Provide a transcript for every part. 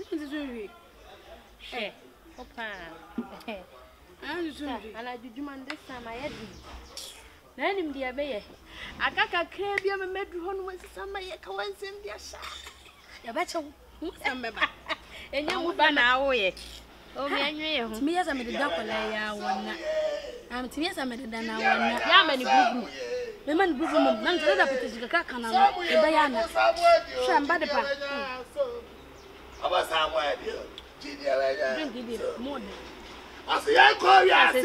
Hey, Opa. And I do man this time I had him. Let him dear bay. I got a crab, you have met one with some my accounts in their shop. You better and you would ban away. Oh, me as I made a double layer one. I'm to yes, I made it than I want. Yamany group. The man group of none of the petition can Diana. Shambadipa. I was somewhere. Drink it more. I see I call you. I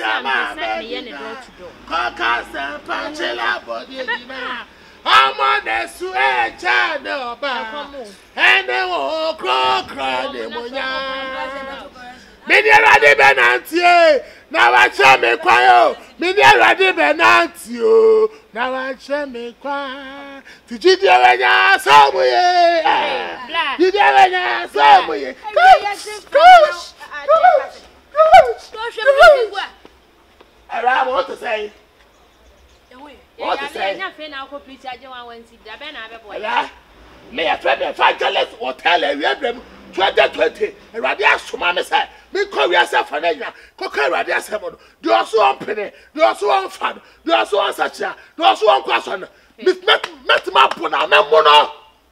say, I'm on the sweat channel, and they will cry the moon. Many already been anti. Now I shall me quiet. Many already been anti. Now I shall me quiet. Did you do it somewhere? Did you do it somewhere? I want to say. What to say? May I try to find the or tell a 2020, a radiation, Mamma said, me call yourself an agent, cocker radiation, do also on penny, do also on fun, do also on such a, do also on question. Miss Metmapuna, Memono.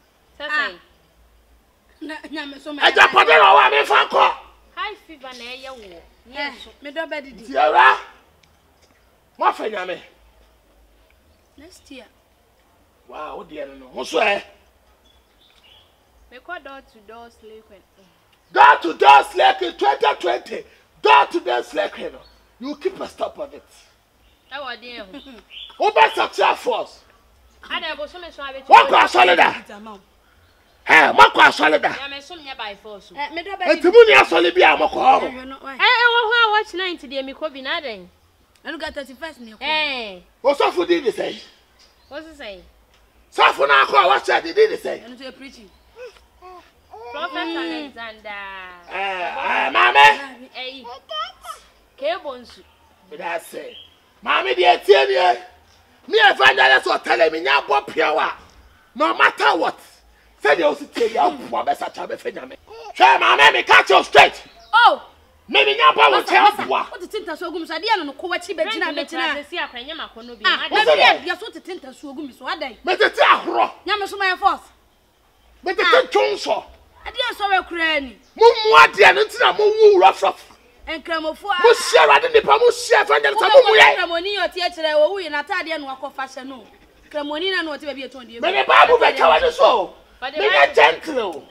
I just put it on me, Franco. High fever, yes, me don't bet it. Sierra, what for you? Next year. Wow, dear, no, what's that? We call door-to-door slaking. Door-to-door slaking 2020. Door-to-door slaking. You keep a stop on it. Oh, dear. Who best success force? What class solid? Hey, what class solid? I'm a son by force. And to me, I solid be a mock. I watch 90 dear Mikobi Nading. I look at 31st. Hey, what's up for did you say? What's it say? So for now, what's that? Did you say? And you're preaching. Prophet Alexander. Mamma. Hey. Cables. But I say, Mammy, dear, tell you. Me, I find that so telling me now, Bob Piawa. No matter what. Say you also tell you, what best I tell me. Try, Mamma, catch you straight. Oh. Maybe now, Bob, tell you what the tinta so good. I didn't know what she better than the sea. I can't be. I just want to tinta so good. So I day. But the Tahro. Yamasuma force. But the Johnson. I didn't saw a cranny. What the Anna rough and Cramo for share at the Pamusia for the Cramoni or theatre or we in Italian walk of fashion. No Cramonina, not to be a 20. But the Bible back out so. But they are gentle.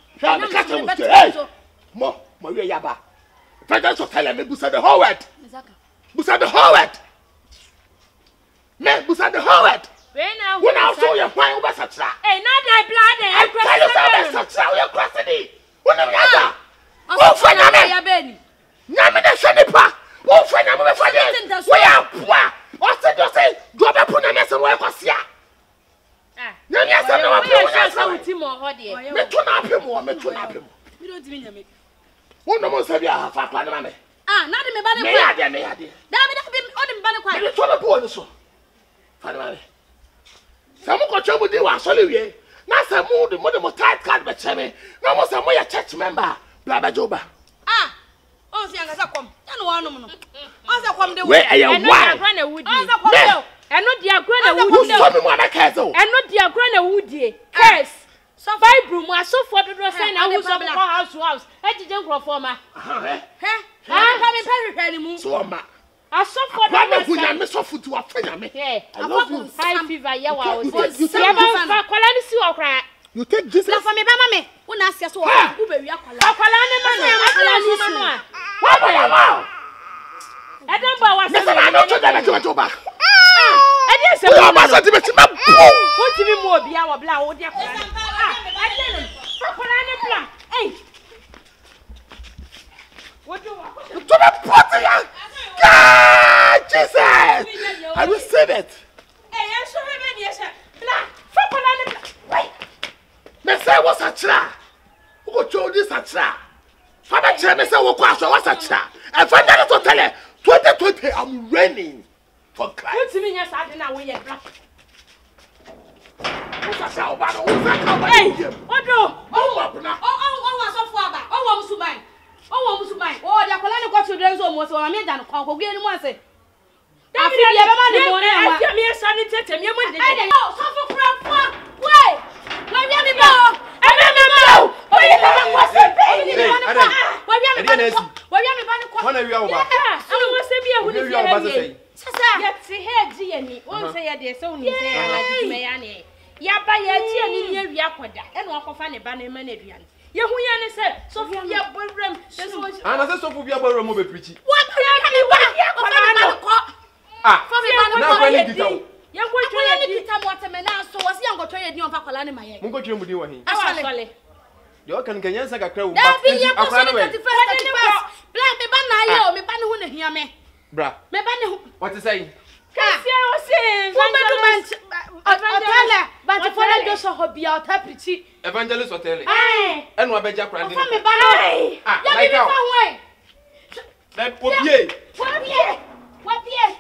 More Maria Yaba. President of telling me, Busa the Howard. Busa the Howard. Men Busa the Howard. When I saw your fine over such a. Hey, not that blood. I tell you, such a custody. When I'm not. Oh, for Yabeni. Namada Shanipa. Oh, for Namada. We are poor. What's the say? Drop a punanas and work us here. Yes, I know what you are. You don't mean me. One almost have you half a plan. Ah, not in the banner. May I? Damn it, I've been on the banner. It's all a bonus. Finally. Some got trouble do was solely. Not some more the mother of tight card, but Sammy. No more some way a church member. Blabba Joba. Ah, oh, see, I come. I know one. Also, come the way I am. Why? Would you? And not dear Granny Wood. And not dear Granny Woody. Yes. So, five room was so for the dress and I was on the house to house. I didn't go for my. I'm coming very anymore. So, I saw for the good and miss off to a friend. I love you. High fever, you take this for me, Mamma. When I say so, I don't know what I didn't say, what do you mean more be our blow? What do you want? Jesus! I will say that. Messa was a tra. Who told this a tra? Father Chemisa will cross was a tra. And for that to tell you, 2020, I'm raining for Christ. What do you mean, yes, I didn't know we had black? What's a shower? Hey, what do? Oh, was a father. wa me da no kwa ko gbe ni mo ase afi bi e be ma ni mo na wa afi me so ni tete me mo de so fu kura fo we wi mi ba e me o wi mi ba ko se pe ni mo ni kwa wi mi ba ni kwa wana wi awo ba so mo se bi ehuni fi he sasa ya ti he di ye ni won se ye de se oni se ya na di me ya ne ya ba ya ti ani ni wi akoda e no akofa ne ba na ema na aduane ye hu ya ne se Sofia borem se so ana se Sofia borem mo be preach what ya ni ba akofa na ko Sofia na ko ni gitawo ye ko twa ye ni gitawo ateme na so wasi ya ngotwa ye di on fa kwala ne maye mun ko twa mu di wa hin asole yo kan kanyansa kakra wo ba akwa na we bla me ba na ye o me ba ne hu na hia me bra me ba ne hu what is saying Kasia o se evangelist Otala but for the just hobia otapichi evangelist Otele enu abeja kwande ni me ba na ya me fa ho let obie wapie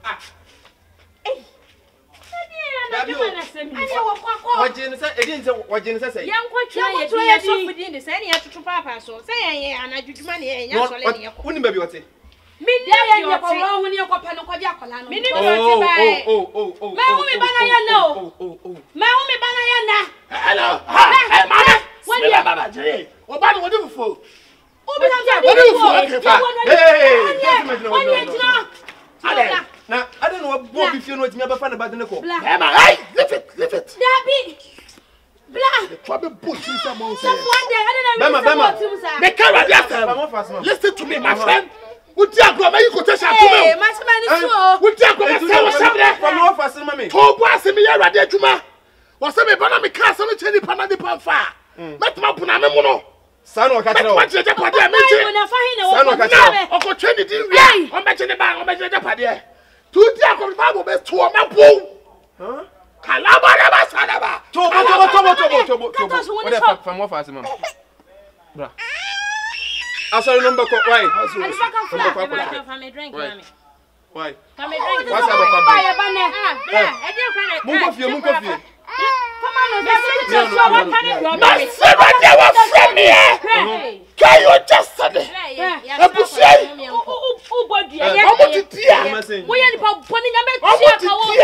wajin say edin say wajin say say yankotwa ye so fudi ni say ni atutu papa so say ye anadwuduma ni ye nya so le ni woni ba bi wote Mini ye ye ko ro hu ni ko pa no ko dia kola no. Mini me wote bae. Me hu mi bana ye na o. Me hu mi bana ye na. Hello. Hey mama. Wani ya baba je. O ba ni wodi fufo. O bi na je. Wodi fufo. Hey. Wani jina. Ale. Na ade no bo bi fie no atimi abafa na bade ne ko. Hey ma, hey, lift it. Dabi. Bla. Trouble push some more. So one day I don't know. Bema. Me carry that. Listen to me my friend. Uti agroma yi quotation to me. Eh, masema ni so. Uti agroma say wo sabre. From no fasin mami. To bo asemi ya rade adwuma. Wo se me bana me ka asemi cheni pana di panfa. Metuma buna me mu no. Sanu ka kire o. Metuma chene pade me che. Na fa hin na wo. Sanu ka kire. O ko cheni di wi. O me chene ba, o me chene pade. Tu di agroma ba bo be to o ma bo. Kalaba na ba sana ba. Tobo. What the from no fasin mami. Bra. Asori number ko why? Family drink mami. Why? Family drink. What's up family? E dey kwana. Mun ko fie. Come on, that's so what can you do? Na se ba de wa friend me. Can you just say it? Abusia. O bodua. Omo titia. Wo ye nipa boni nya be tia ka wo.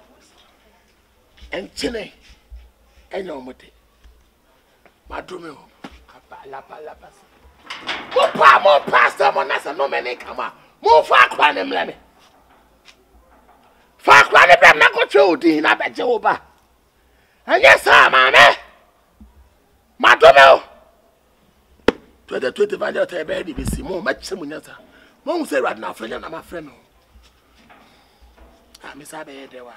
Enchine. Enyo mote. Madume o. Kapala. Mo pastor mo nasa no mene kama. Mo fa kwa ne mleme. Fa kwa ne bram na ko chudi na beje wo ba. Anya sa mame. Madume o. 2020 value te be di bisi mo machi mo nyasa. Mo hu se rad na friend na ma friend no. Ah me sa be de wa.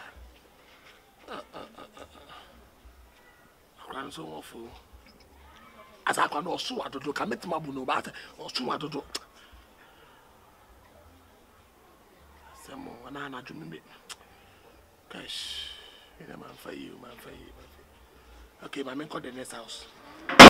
Akran so mo fu. Asa kwa no so adodo ka metima bu no ba so adodo. Samo wana na dwumi. Gosh. Man for you. Okay, my man called the next house.